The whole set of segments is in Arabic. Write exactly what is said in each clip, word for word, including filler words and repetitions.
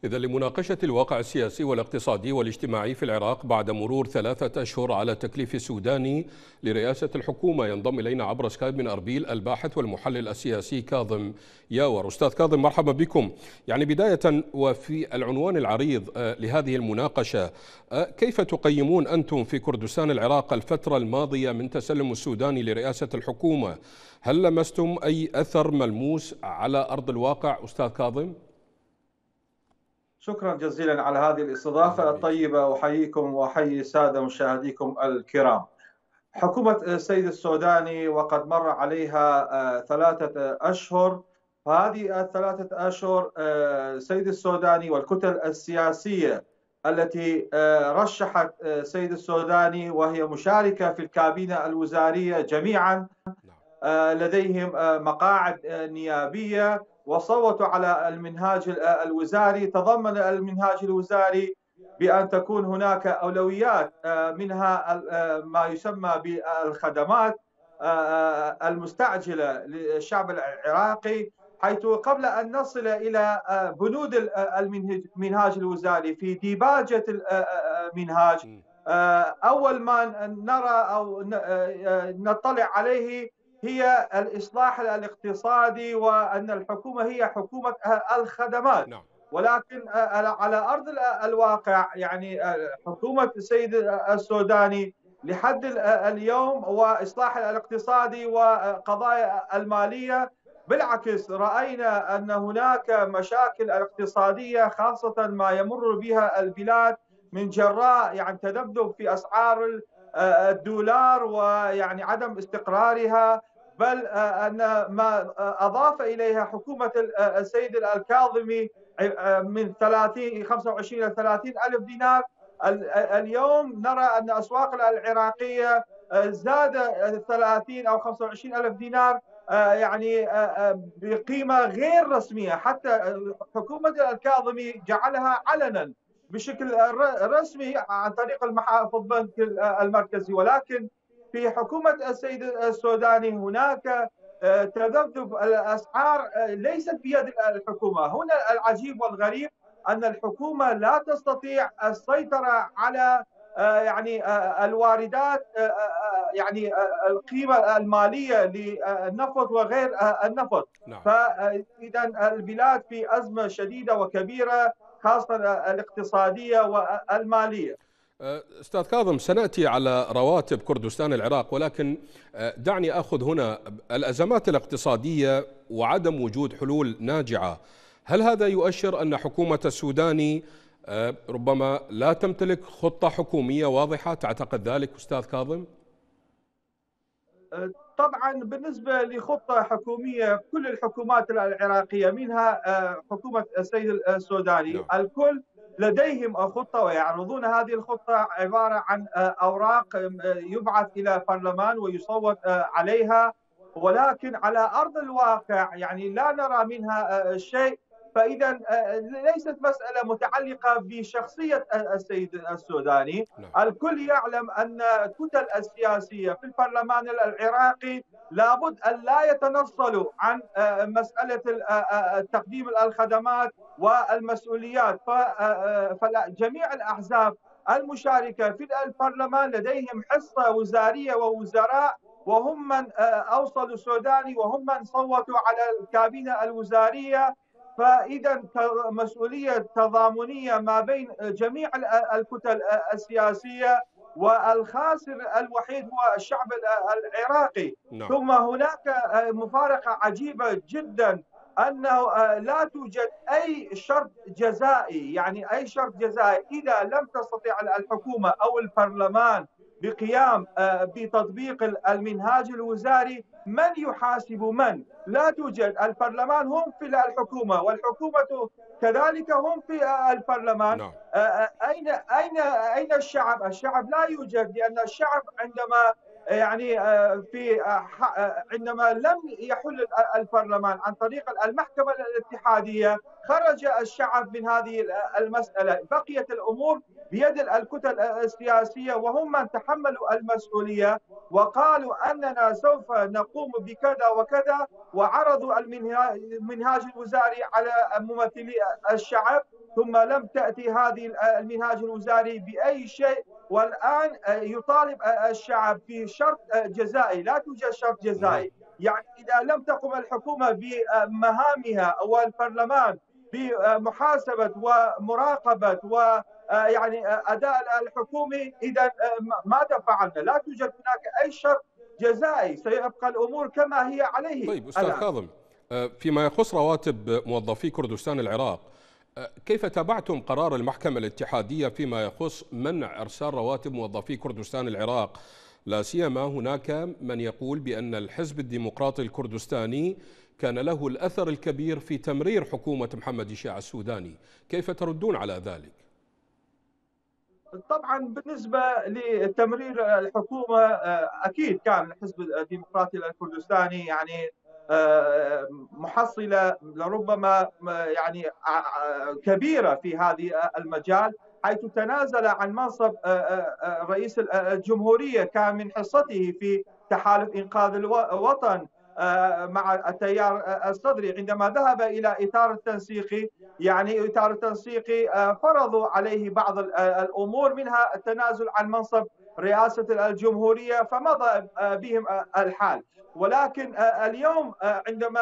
إذا لمناقشة الواقع السياسي والاقتصادي والاجتماعي في العراق بعد مرور ثلاثة أشهر على تكليف السوداني لرئاسة الحكومة، ينضم إلينا عبر سكايب من أربيل الباحث والمحلل السياسي كاظم ياور. أستاذ كاظم، مرحبا بكم. يعني بداية وفي العنوان العريض لهذه المناقشة، كيف تقيمون أنتم في كردستان العراق الفترة الماضية من تسلم السوداني لرئاسة الحكومة؟ هل لمستم أي أثر ملموس على أرض الواقع أستاذ كاظم؟ شكرا جزيلا على هذه الاستضافة الطيبة، أحييكم وأحيي السادة مشاهديكم الكرام. حكومة السيد السوداني وقد مر عليها ثلاثة أشهر، فهذه الثلاثة أشهر السيد السوداني والكتل السياسية التي رشحت السيد السوداني وهي مشاركة في الكابينة الوزارية جميعا لديهم مقاعد نيابية وصوتوا على المنهاج الوزاري. تضمن المنهاج الوزاري بأن تكون هناك أولويات، منها ما يسمى بالخدمات المستعجلة للشعب العراقي، حيث قبل أن نصل إلى بنود المنهاج الوزاري في ديباجة المنهاج، أول ما نرى أو نطلع عليه هي الإصلاح الاقتصادي، وأن الحكومة هي حكومة الخدمات. ولكن على أرض الواقع يعني حكومة السيد السوداني لحد اليوم وإصلاح الاقتصادي وقضايا المالية، بالعكس رأينا أن هناك مشاكل اقتصادية خاصة ما يمر بها البلاد من جراء يعني تذبذب في أسعار الدولار ويعني عدم استقرارها، بل أن ما أضاف إليها حكومة السيد الكاظمي من ثلاثين خمسة وعشرين إلى ثلاثين ألف دينار. اليوم نرى أن الأسواق العراقية زاد ثلاثين أو خمسة وعشرين ألف دينار يعني بقيمة غير رسمية، حتى حكومة الكاظمي جعلها علنا بشكل رسمي عن طريق المحافظ البنك المركزي. ولكن في حكومة السيد السوداني هناك تذبذب الأسعار ليست بيد الحكومة. هنا العجيب والغريب أن الحكومة لا تستطيع السيطرة على يعني الواردات، يعني القيمة المالية للنفط وغير النفط. نعم. فإذا البلاد في أزمة شديدة وكبيرة، خاصة الاقتصادية والمالية. أستاذ كاظم، سنأتي على رواتب كردستان العراق، ولكن دعني أخذ هنا الأزمات الاقتصادية وعدم وجود حلول ناجعة. هل هذا يؤشر أن حكومة السوداني ربما لا تمتلك خطة حكومية واضحة؟ تعتقد ذلك أستاذ كاظم؟ طبعا بالنسبة لخطة حكومية، كل الحكومات العراقية منها حكومة السيد السوداني نعم. الكل لديهم خطة ويعرضون هذه الخطة عبارة عن أوراق يبعث إلى البرلمان ويصوت عليها، ولكن على أرض الواقع يعني لا نرى منها شيء. فإذا ليست مسألة متعلقة بشخصية السيد السوداني. نعم. الكل يعلم أن الكتل السياسية في البرلمان العراقي لابد أن لا يتنصلوا عن مسألة تقديم الخدمات والمسؤوليات. فجميع الأحزاب المشاركة في البرلمان لديهم حصة وزارية ووزراء، وهم من أوصلوا السوداني وهم من صوتوا على الكابينة الوزارية. فإذا مسؤولية تضامنية ما بين جميع الكتل السياسية، والخاسر الوحيد هو الشعب العراقي. نعم. ثم هناك مفارقة عجيبة جدا، أنه لا توجد أي شرط جزائي، يعني أي شرط جزائي إذا لم تستطيع الحكومة أو البرلمان بقيام بتطبيق المنهاج الوزاري، من يحاسب من؟ لا توجد. البرلمان هم في الحكومة والحكومة كذلك هم في البرلمان. نعم. أين أين أين الشعب؟ الشعب لا يوجد، لأن الشعب عندما يعني في عندما لم يحل البرلمان عن طريق المحكمة الاتحادية خرج الشعب من هذه المسألة. بقيت الأمور بيد الكتل السياسية، وهم من تحملوا المسؤولية وقالوا أننا سوف نقوم بكذا وكذا، وعرضوا المنهاج الوزاري على ممثلي الشعب. ثم لم تأتي هذه المنهاج الوزاري بأي شيء، والآن يطالب الشعب في شرط جزائي. لا توجد شرط نعم. جزائي، يعني إذا لم تقم الحكومة بمهامها والبرلمان بمحاسبة ومراقبة و يعني أداء الحكومي، إذا ماذا فعلنا؟ لا توجد هناك أي شرط جزائي، سيبقى الأمور كما هي عليه طيب أستاذ الآن. كاظم، فيما يخص رواتب موظفي كردستان العراق، كيف تابعتم قرار المحكمة الاتحادية فيما يخص منع إرسال رواتب موظفي كردستان العراق؟ لا سيما هناك من يقول بأن الحزب الديمقراطي الكردستاني كان له الأثر الكبير في تمرير حكومة محمد يشيع السوداني، كيف تردون على ذلك؟ طبعا بالنسبة لتمرير الحكومة، أكيد كان الحزب الديمقراطي الكردستاني يعني محصلة لربما يعني كبيرة في هذا المجال، حيث تنازل عن منصب رئيس الجمهورية، كان من حصته في تحالف إنقاذ الوطن مع التيار الصدري. عندما ذهب إلى إطار التنسيقي، يعني إطار التنسيقي فرضوا عليه بعض الأمور، منها التنازل عن منصب رئاسة الجمهورية، فمضى بهم الحال. ولكن اليوم عندما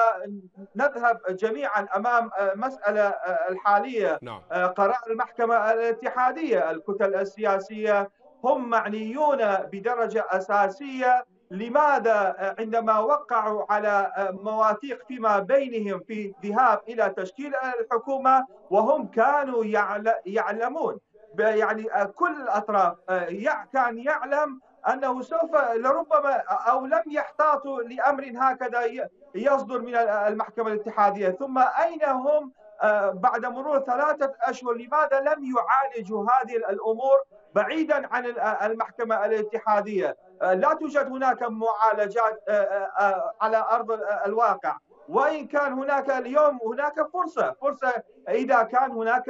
نذهب جميعا أمام مسألة الحالية، نعم. قرار المحكمة الاتحادية، الكتل السياسية هم معنيون بدرجة أساسية. لماذا عندما وقعوا على مواثيق فيما بينهم في ذهاب إلى تشكيل الحكومة وهم كانوا يعلمون، يعني كل الأطراف كان يعلم أنه سوف لربما أو لم يحتاطوا لأمر هكذا يصدر من المحكمة الاتحادية، ثم أين هم بعد مرور ثلاثة أشهر؟ لماذا لم يعالجوا هذه الأمور بعيدا عن المحكمة الاتحادية؟ لا توجد هناك معالجات على أرض الواقع، وإن كان هناك اليوم هناك فرصة فرصة إذا كان هناك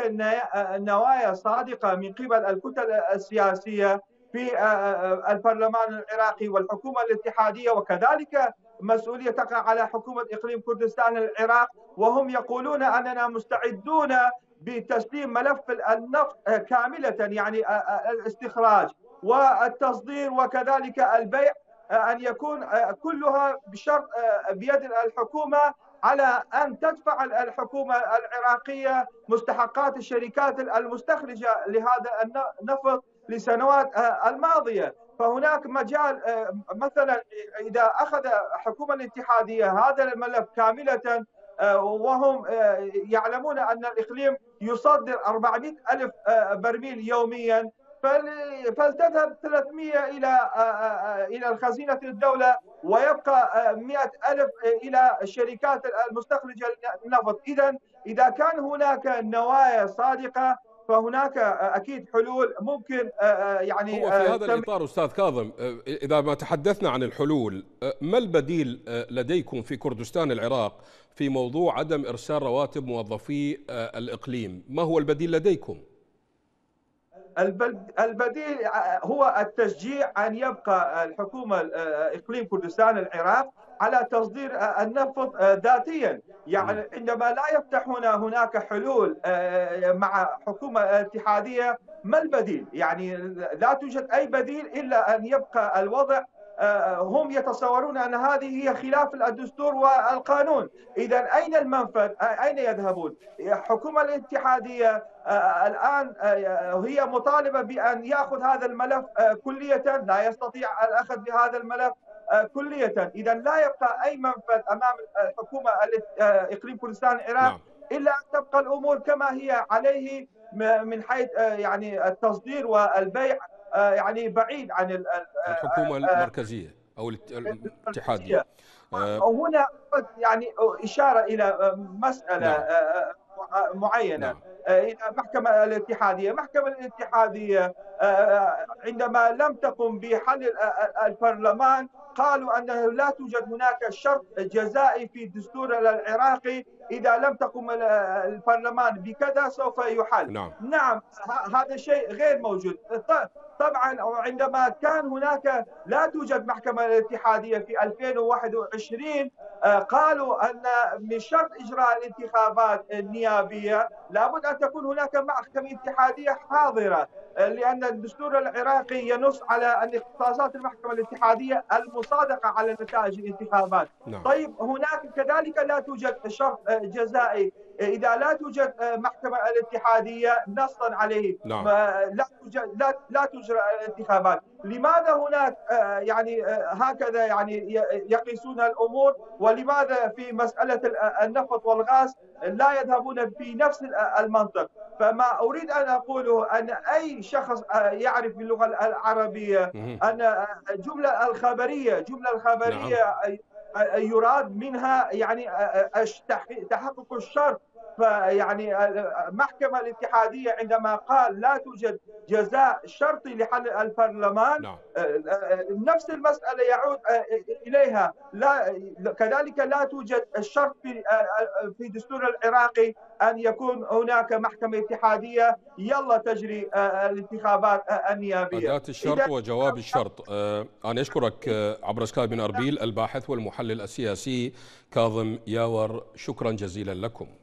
نوايا صادقة من قبل الكتل السياسية في البرلمان العراقي والحكومة الاتحادية، وكذلك مسؤولية تقع على حكومة إقليم كردستان العراق، وهم يقولون أننا مستعدون بتسليم ملف النفط كاملة، يعني الاستخراج والتصدير وكذلك البيع، أن يكون كلها بشرط بيد الحكومة، على أن تدفع الحكومة العراقية مستحقات الشركات المستخرجة لهذا النفط لسنوات الماضية. فهناك مجال، مثلا إذا أخذ حكومة الاتحادية هذا الملف كاملة وهم يعلمون أن الإقليم يصدر أربعمئة ألف برميل يوميا، فلتذهب ثلاثمئة إلى إلى الخزينة الدولة ويبقى مئة ألف إلى الشركات المستخرجة للنفط. إذا إذا كان هناك نوايا صادقة فهناك أكيد حلول ممكن. يعني هو في هذا الإطار أستاذ كاظم، إذا ما تحدثنا عن الحلول، ما البديل لديكم في كردستان العراق في موضوع عدم إرسال رواتب موظفي الإقليم؟ ما هو البديل لديكم؟ البديل هو التشجيع أن يبقى الحكومة إقليم كردستان العراق على تصدير النفط ذاتيا. يعني عندما لا يفتحون هناك حلول مع حكومة اتحادية، ما البديل؟ يعني لا توجد أي بديل إلا أن يبقى الوضع. هم يتصورون أن هذه هي خلاف الدستور والقانون. إذا أين المنفذ؟ أين يذهبون؟ حكومة الاتحادية الآن هي مطالبة بأن يأخذ هذا الملف كلية، لا يستطيع الأخذ بهذا الملف كلية. إذا لا يبقى أي منفذ أمام الحكومة إقليم كردستان العراق إلا أن تبقى الأمور كما هي عليه من حيث يعني التصدير والبيع، يعني بعيد عن الحكومة المركزية أو الاتحادية. هنا يعني إشارة إلى مسألة نعم. معينة. نعم. إلى محكمة الاتحادية. محكمة الاتحادية عندما لم تقم بحل البرلمان قالوا أنه لا توجد هناك شرط جزائي في الدستور العراقي، إذا لم تقم البرلمان بكذا سوف يحل. نعم, نعم. هذا شيء غير موجود. طبعا عندما كان هناك لا توجد محكمة الاتحادية في ألفين وواحد وعشرين، قالوا أن من شرط إجراء الانتخابات النيابية لابد أن تكون هناك محكمة اتحادية حاضرة، لأن الدستور العراقي ينص على أن اختصاصات المحكمة الاتحادية المصادقة على نتائج الانتخابات. نعم. طيب هناك كذلك لا توجد شرط جزائي إذا لا توجد محكمة الاتحادية نصا عليه. نعم. لا توجد لا لا تجرى الانتخابات. لماذا هناك يعني هكذا يعني يقيسون الأمور، ولماذا في مسألة النفط والغاز لا يذهبون في نفس المنطق؟ فما أريد أن أقوله أن أي شخص يعرف باللغة العربية أن جملة الخبرية جملة الخبرية نعم. يراد منها يعني تحقق الشرط. فيعني المحكمة الاتحادية عندما قال لا توجد جزاء شرطي لحل البرلمان، نعم. نفس المسألة يعود إليها. لا كذلك لا توجد الشرط في في الدستور العراقي أن يكون هناك محكمة اتحادية يلا تجري الانتخابات النيابية. أداة الشرط وجواب الشرط. أنا أشكرك عبر سكايب من أربيل الباحث والمحلل السياسي كاظم ياور، شكرا جزيلا لكم.